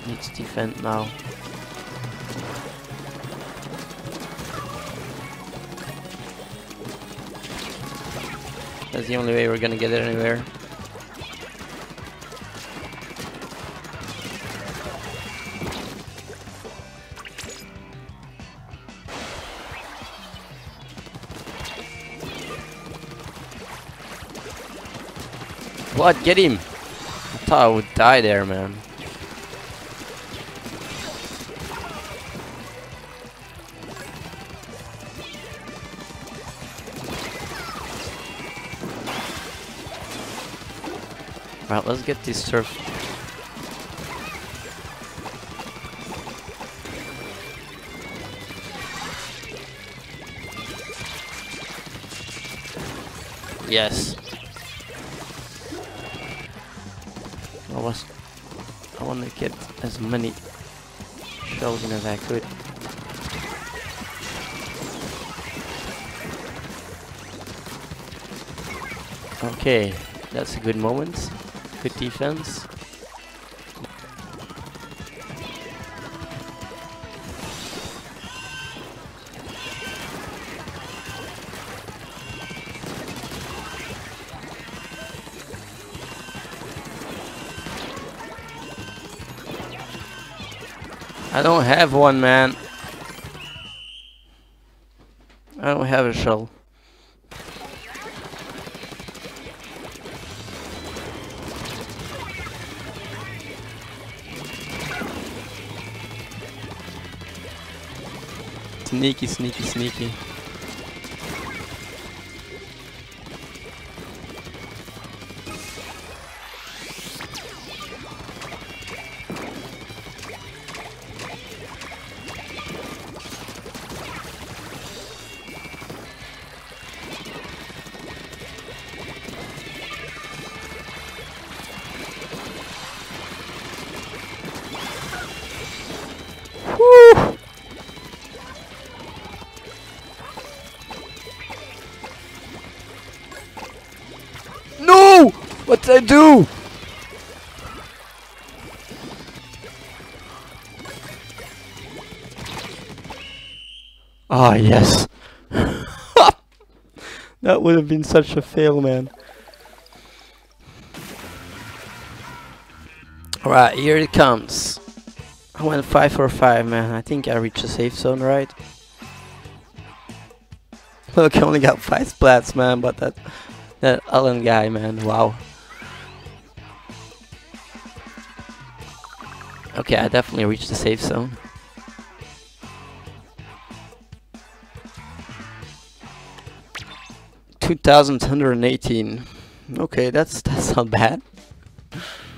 Needs to defend now. That's the only way we're gonna get it anywhere. What? Get him! I thought I would die there, man. Right, let's get this surf. Yes. I want to get as many shells in as I could. Okay, that's a good moment. Good defense. I don't have one, man. I don't have a shell. Sneaky, sneaky, sneaky. Woo! No! What did I do? Ah, yes. That would have been such a fail, man. Alright, here it comes. I went 5 for 5, man. I think I reached the safe zone, right? Look, I only got 5 splats, man, but that Alan guy, man, wow. Okay, I definitely reached the safe zone. $2,118. Okay, that's not bad.